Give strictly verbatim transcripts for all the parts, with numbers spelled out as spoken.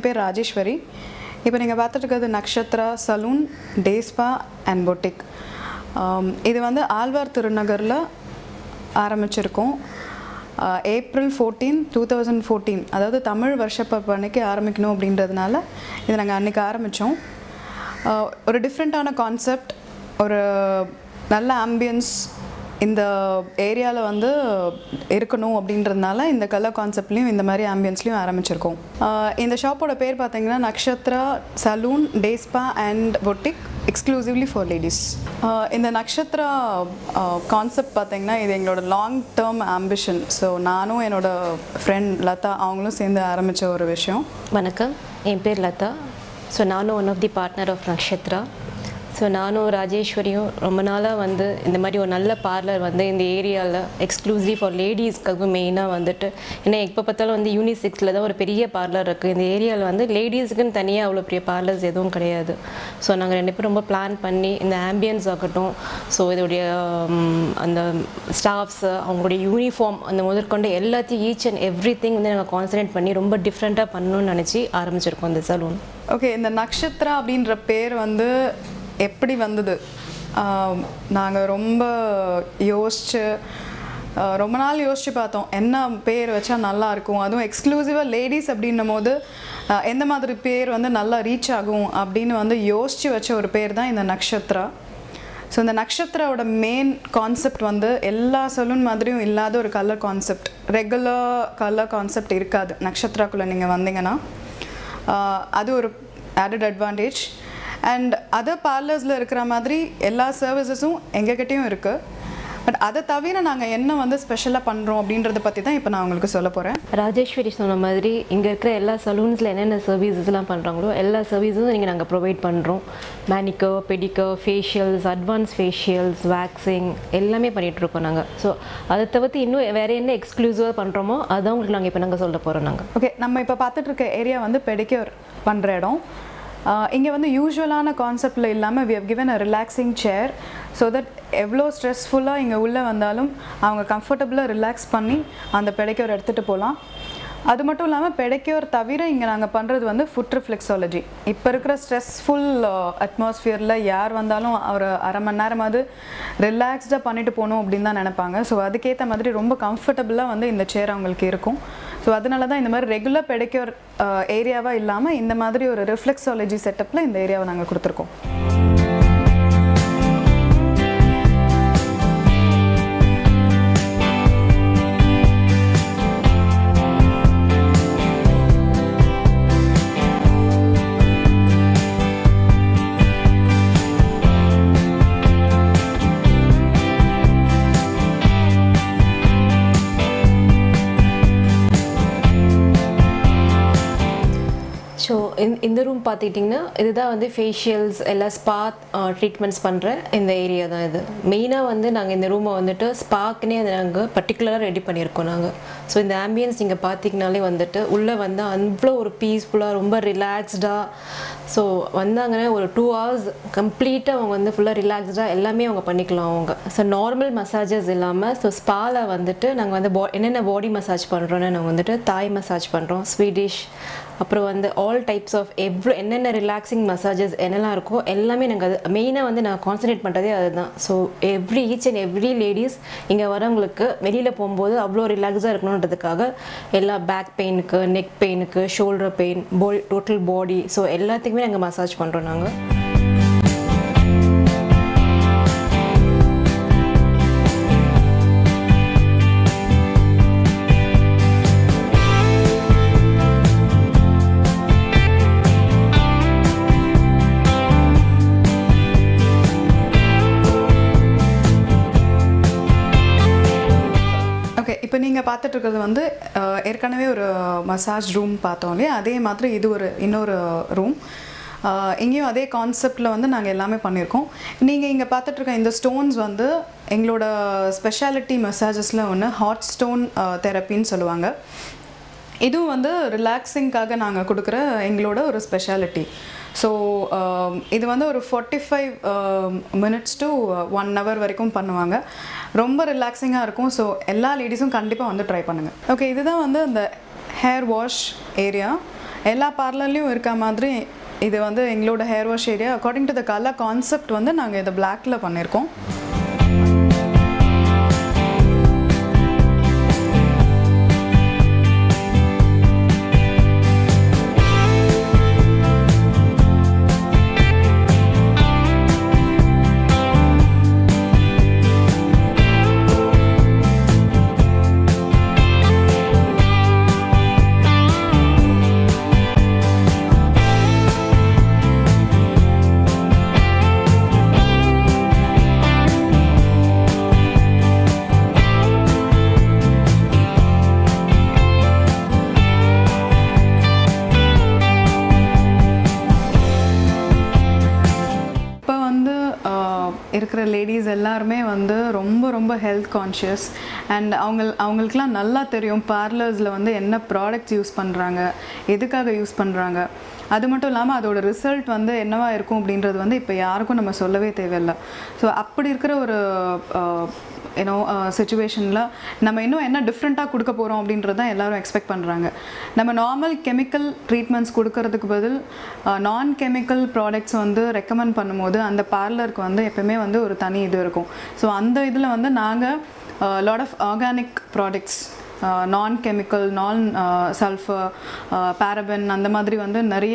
என் பேர் ராஜேஸ்வரி. இப்போ நீங்கள் பார்த்துட்டு இருக்கிறது Nakshatra salon, day spa and boutique. இது வந்து ஆழ்வார் திருநகரில் ஆரம்பிச்சிருக்கோம். April fourteen two thousand fourteen அதாவது தமிழ் வருஷப்ப அன்னைக்கு ஆரம்பிக்கணும் அப்படின்றதுனால இது நாங்கள் அன்றைக்கி ஆரம்பித்தோம். ஒரு டிஃப்ரெண்ட்டான கான்செப்ட், ஒரு நல்ல ஆம்பியன்ஸ் இந்த ஏரியாவில் வந்து இருக்கணும் அப்படின்றதுனால இந்த கலர் கான்செப்ட்லேயும் இந்த மாதிரி ஆம்பியன்ஸ்லேயும் ஆரம்பிச்சிருக்கோம். இந்த ஷாப்போட பேர் பார்த்தீங்கன்னா Nakshatra salon, day spa and boutique, exclusively for ladies. இந்த நக்ஷத்ரா கான்செப்ட் பார்த்தீங்கன்னா இது எங்களோட லாங் டேர்ம் ஆம்பிஷன். ஸோ நானும் என்னோடய ஃப்ரெண்ட் லதா அவங்களும் சேர்ந்து ஆரம்பித்த ஒரு விஷயம். வணக்கம், என் பேர் லதா. ஸோ நானும் one of the partner of Nakshatra. So நானும் ராஜேஸ்வரியும் ரொம்ப நாளாக வந்து இந்த மாதிரி ஒரு நல்ல பார்லர் வந்து இந்த ஏரியாவில் எக்ஸ்க்ளூசிவ் ஃபார் லேடிஸ்க்காக மெயினாக வந்துட்டு, ஏன்னா எப்போ பார்த்தாலும் வந்து யூனிசெக்ஸில் தான் ஒரு பெரிய பார்லர் இருக்குது. இந்த ஏரியாவில் வந்து லேடிஸுக்குன்னு தனியாக அவ்வளோ பெரிய பார்லர்ஸ் எதுவும் கிடையாது. ஸோ நாங்கள் ரெண்டு பேரும் ரொம்ப பிளான் பண்ணி இந்த ஆம்பியன்ஸ் ஆகட்டும், ஸோ இதோடைய அந்த ஸ்டாஃப்ஸு அவங்களுடைய யூனிஃபார்ம் அந்த முதற்கொண்டு எல்லாத்தையும் ஈச் அண்ட் எவ்ரி திங் வந்து நாங்கள் கான்சன்ட்ரேட் பண்ணி ரொம்ப டிஃப்ரெண்ட்டாக பண்ணணும்னு நினச்சி ஆரம்பிச்சிருக்கோம் இந்த சலூன். ஓகே, இந்த நக்ஷத்ரா அப்படின்ற பேர் வந்து எப்படி வந்தது? நாங்கள் ரொம்ப யோசிச்சு ரொம்ப நாள் யோசித்து பார்த்தோம் என்ன பேர் வச்சா நல்லாயிருக்கும், அதுவும் எக்ஸ்க்ளூசிவாக லேடிஸ் அப்படின்னும் போது எந்த மாதிரி பேர் வந்து நல்லா ரீச் ஆகும் அப்படின்னு வந்து யோசித்து வச்ச ஒரு பேர் தான் இந்த நக்ஷத்ரா. ஸோ இந்த நக்ஷத்ராவோட மெயின் கான்செப்ட் வந்து எல்லா சலூன் மாதிரியும் இல்லாத ஒரு colour concept. Regular colour concept இருக்காது நக்ஷத்ராக்குள்ளே நீங்கள் வந்தீங்கன்னா. அது ஒரு ஆடட் அட்வான்டேஜ். அண்ட் அதர் பார்லர்ஸில் இருக்கிற மாதிரி எல்லா சர்வீசஸும் எங்ககிட்டையும் இருக்குது. பட் அதை தவிர நாங்கள் என்ன வந்து ஸ்பெஷலாக பண்ணுறோம் அப்படின்றத பற்றி தான் இப்போ நான் உங்களுக்கு சொல்ல போகிறேன். ராஜேஸ்வரி சொன்ன மாதிரி இங்கே இருக்கிற எல்லா சலூன்ஸில் என்னென்ன சர்வீசஸ்லாம் பண்ணுறாங்களோ எல்லா சர்வீஸும் நீங்கள் நாங்கள் ப்ரொவைட் பண்ணுறோம். Manicure, pedicure, facials, advance facials, waxing எல்லாமே பண்ணிகிட்ருக்கோம் நாங்கள். ஸோ அதை தவிர்த்து இன்னும் வேறு என்ன எக்ஸ்க்ளூசிவாக பண்ணுறோமோ அதுதான் உங்களுக்கு நாங்கள் இப்போ நாங்கள் சொல்ல போகிறோம். நாங்கள் ஓகே, நம்ம இப்போ பார்த்துட்ருக்க ஏரியா வந்து பெடிக்யூர் பண்ணுற இடம். இங்கே வந்து யூஸ்வலான கான்செப்டில் இல்லாமல் we have given a relaxing chair so that எவ்வளோ ஸ்ட்ரெஸ்ஃபுல்லாக இங்கே உள்ளே வந்தாலும் அவங்க கம்ஃபர்டபுளாக ரிலாக்ஸ் பண்ணி அந்த பெடிக்யூர் எடுத்துகிட்டு போகலாம். அது மட்டும் இல்லாமல் பெடிக்யூர் தவிர இங்கே நாங்கள் பண்ணுறது வந்து ஃபுட் ரிஃப்ளெக்ஸாலஜி. இப்போ இருக்கிற ஸ்ட்ரெஸ்ஃபுல் அட்மாஸ்ஃபியரில் யார் வந்தாலும் ஒரு அரை மணி நேரமாவது ரிலாக்ஸ்டாக பண்ணிட்டு போகணும் அப்படின்னு தான் நினைப்பாங்க. ஸோ அதுக்கேற்ற மாதிரி ரொம்ப கம்ஃபர்டபுளாக வந்து இந்த சேர் அவங்களுக்கு இருக்கும். ஸோ அதனால தான் இந்த மாதிரி ரெகுலர் பெடிக்யூர் ஏரியாவாக இல்லாமல் இந்த மாதிரி ஒரு ரிஃப்ளெக்ஸாலஜி செட்டப்பில் இந்த ஏரியாவை நாங்கள் கொடுத்துருக்கோம். ஸோ இந்த ரூம் பார்த்துக்கிட்டிங்கன்னா இதுதான் வந்து ஃபேஷியல்ஸ் எல்லாம் ஸ்பா ட்ரீட்மெண்ட்ஸ் பண்ணுற இந்த ஏரியா தான் இது. மெயினாக வந்து நாங்கள் இந்த ரூமை வந்துட்டு ஸ்பாக்குன்னே அதை நாங்கள் பர்டிகுலராக ரெடி பண்ணியிருக்கோம் நாங்கள். ஸோ இந்த ஆம்பியன்ஸ் நீங்கள் பார்த்திங்கனாலே வந்துட்டு உள்ளே வந்து அவ்வளோ ஒரு பீஸ்ஃபுல்லாக ரொம்ப ரிலாக்ஸ்டாக. ஸோ வந்தாங்கன்னா ஒரு டூ ஹவர்ஸ் கம்ப்ளீட்டாக அவங்க வந்து ஃபுல்லாக ரிலாக்ஸ்டாக எல்லாமே அவங்க பண்ணிக்கலாம் அவங்க. ஸோ நார்மல் மசாஜஸ் இல்லாமல் ஸோ ஸ்பாவில் வந்துட்டு நாங்கள் வந்து பா என்னென்ன பாடி மசாஜ் பண்ணுறோன்னு நாங்கள் வந்துட்டு தாய் மசாஜ் பண்ணுறோம், ஸ்வீடிஷ், அப்புறம் வந்து ஆல் டைப்ஸ் ஆஃப் எவ்வளோ என்னென்ன ரிலாக்ஸிங் மசாஜஸ் என்னெல்லாம் இருக்கோ எல்லாமே நாங்கள் அது மெயினாக வந்து நான் கான்சன்ட்ரேட் பண்ணுறதே அதுதான். So every each and every ladies இங்கே வரவங்களுக்கு வெளியில் போகும்போது அவ்வளோ ரிலாக்ஸாக இருக்கணுன்றதுக்காக எல்லா பேக் பெயினுக்கு, நெக் பெயினுக்கு, shoulder pain, for total body, so எல்லாத்துக்குமே நாங்கள் மசாஜ் பண்ணுறோம் நாங்கள். இப்போ நீங்கள் பார்த்துட்ருக்கிறது வந்து ஏற்கனவே ஒரு மசாஜ் ரூம் பார்த்தோம் இல்லையா, அதே மாதிரி இது ஒரு இன்னொரு ரூம். இங்கேயும் அதே கான்செப்டில் வந்து நாங்கள் எல்லாமே பண்ணியிருக்கோம். நீங்கள் இங்கே பார்த்துட்ருக்க இந்த ஸ்டோன்ஸ் வந்து எங்களோட ஸ்பெஷாலிட்டி மசாஜஸில் ஒன்று ஹாட் ஸ்டோன் தெரப்பின்னு சொல்லுவாங்க. இதுவும் வந்து ரிலாக்ஸிங்காக நாங்கள் கொடுக்குற எங்களோட ஒரு ஸ்பெஷாலிட்டி. ஸோ இது வந்து ஒரு forty five minutes to one hour வரைக்கும் பண்ணுவாங்க. ரொம்ப ரிலாக்ஸிங்காக இருக்கும். ஸோ எல்லா லேடிஸும் கண்டிப்பாக வந்து ட்ரை பண்ணுங்கள். ஓகே, இதுதான் வந்து அந்த ஹேர் வாஷ் ஏரியா. எல்லா பார்லர்லேயும் இருக்க மாதிரி இது வந்து எங்களோட hair wash area. According to the colour concept வந்து நாங்கள் இதை பிளாக்ல பண்ணியிருக்கோம். இருக்கிற லேடிஸ் எல்லாருமே வந்து ரொம்ப ரொம்ப ஹெல்த் கான்ஷியஸ் அண்ட் அவங்க அவங்களுக்குலாம் நல்லா தெரியும் பார்லர்ஸில் வந்து என்ன ப்ராடக்ட்ஸ் யூஸ் பண்ணுறாங்க, எதுக்காக யூஸ் பண்ணுறாங்க. அது மட்டும் இல்லாமல் அதோட ரிசல்ட் வந்து என்னவா இருக்கும் அப்படின்றது வந்து இப்போ யாருக்கும் நம்ம சொல்லவே தேவையில்லை. ஸோ அப்படி இருக்கிற ஒரு யூனோ சிச்சுவேஷனில் நம்ம இன்னும் என்ன டிஃப்ரெண்ட்டாக கொடுக்க போகிறோம் அப்படின்றது தான் எல்லோரும் எக்ஸ்பெக்ட் பண்ணுறாங்க. நம்ம நார்மல் கெமிக்கல் ட்ரீட்மெண்ட்ஸ் கொடுக்கறதுக்கு பதில் நான் கெமிக்கல் ப்ராடக்ட்ஸ் வந்து ரெக்கமெண்ட் பண்ணும்போது அந்த பார்லருக்கு வந்து எப்போயுமே வந்து ஒரு தனி இது இருக்கும். ஸோ அந்த இதில் வந்து நாங்கள் lot of organic products, non chemical, non sulphur, paraben அந்த மாதிரி வந்து நிறைய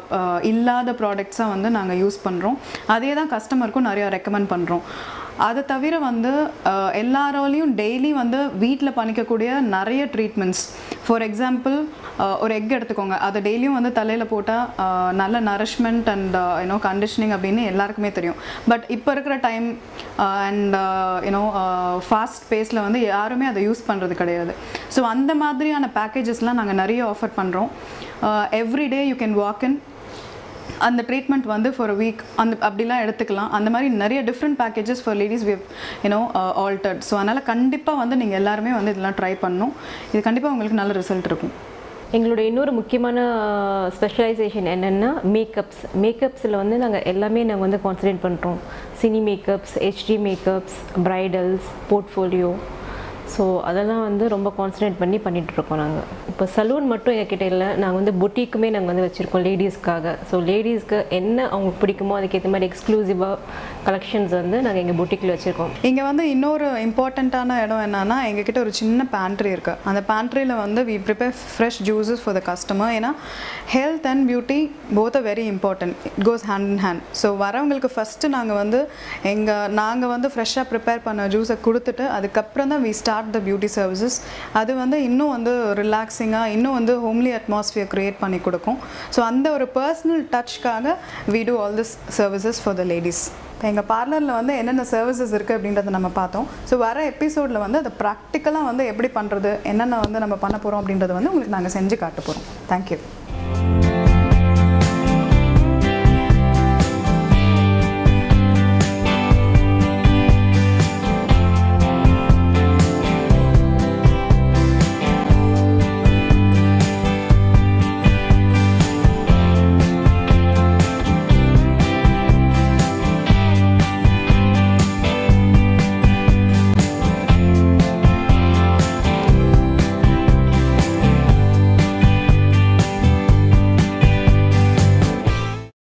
இல்லாத ப்ராடக்ட்ஸாக வந்து நாங்கள் யூஸ் பண்ணுறோம். அதே தான் கஸ்டமருக்கும் நிறையா ரெக்கமெண்ட் பண்ணுறோம். அதை தவிர வந்து எல்லாராலையும் டெய்லி வந்து வீட்டில் பண்ணிக்கக்கூடிய நிறைய ட்ரீட்மெண்ட்ஸ், ஃபார் எக்ஸாம்பிள் ஒரு எக் எடுத்துக்கோங்க, அதை டெய்லியும் வந்து தலையில் போட்டால் நல்ல நரிஷ்மெண்ட் அண்ட் யூனோ கண்டிஷனிங் அப்படின்னு எல்லாருக்குமே தெரியும். பட் இப்போ இருக்கிற டைம் அண்ட் யூனோ ஃபாஸ்ட் பேஸில் வந்து யாருமே அதை யூஸ் பண்ணுறது கிடையாது. ஸோ அந்த மாதிரியான பேக்கேஜஸ்லாம் நாங்கள் நிறைய ஆஃபர் பண்ணுறோம். Everyday you can walk in, அந்த ட்ரீட்மெண்ட் வந்து ஃபார் அ வீக் அந்த அப்படிலாம் எடுத்துக்கலாம். அந்த மாதிரி நிறைய different packages for ladies we you know altered. So அதனால் கண்டிப்பாக வந்து நீங்கள் எல்லாருமே வந்து இதெல்லாம் ட்ரை பண்ணணும். இது கண்டிப்பாக உங்களுக்கு நல்ல ரிசல்ட் இருக்கும். எங்களோட இன்னொரு முக்கியமான ஸ்பெஷலைசேஷன் என்னென்னா மேக்கப்ஸ். மேக்கப்ஸில் வந்து நாங்கள் எல்லாமே நாங்கள் வந்து கான்சன்ட்ரேட் பண்ணுறோம். Cine makeups, HD makeups, bridals, portfolio. So அதெல்லாம் வந்து ரொம்ப கான்சன்ட்ரேட் பண்ணி பண்ணிகிட்ருக்கோம் நாங்கள். இப்போ சலூன் மட்டும் என்கிட்ட இல்லை, நாங்கள் வந்து பொட்டிக்குமே நாங்கள் வந்து வச்சுருக்கோம் லேடிஸ்க்காக. ஸோ லேடிஸ்க்கு என்ன அவங்களுக்கு பிடிக்குமோ அதுக்கேற்ற மாதிரி எக்ஸ்க்ளூசிவாக கலெக்ஷன்ஸ் வந்து நாங்கள் எங்கள் பொட்டிக்கில் வச்சுருக்கோம். இங்கே வந்து இன்னொரு இம்பார்ட்டண்ட்டான இடம் என்னென்னா, எங்ககிட்ட ஒரு சின்ன பேண்ட்ரி இருக்குது. அந்த பேண்ட்ரியில் வந்து we prepare fresh juices for the customer. ஏன்னா health and beauty both are very important, it goes hand in hand. So வரவங்களுக்கு ஃபஸ்ட்டு நாங்கள் வந்து எங்கள் நாங்கள் வந்து ஃப்ரெஷ்ஷாக ப்ரிப்பேர் பண்ண ஜூஸை கொடுத்துட்டு அதுக்கப்புறம் தான் we start the beauty services. அது வந்து இன்னும் வந்து ரிலாக்ஸிங்காக, இன்னும் வந்து ஹோம்லி அட்மாஸ்ஃபியர் க்ரியேட் பண்ணி கொடுக்கும். ஸோ அந்த ஒரு பர்சனல் டச்சுக்காக we do all this services for the ladies. இப்போ எங்கள் பார்லரில் வந்து என்னென்ன சர்வீசஸ் இருக்குது அப்படின்றத நம்ம பார்த்தோம். ஸோ வர எபிசோடில் வந்து அதை ப்ராக்டிக்கலாக வந்து எப்படி பண்ணுறது, என்னென்ன வந்து நம்ம பண்ண போகிறோம் அப்படின்றத வந்து உங்களுக்கு நாங்கள் செஞ்சு காட்ட போகிறோம். தேங்க்யூ.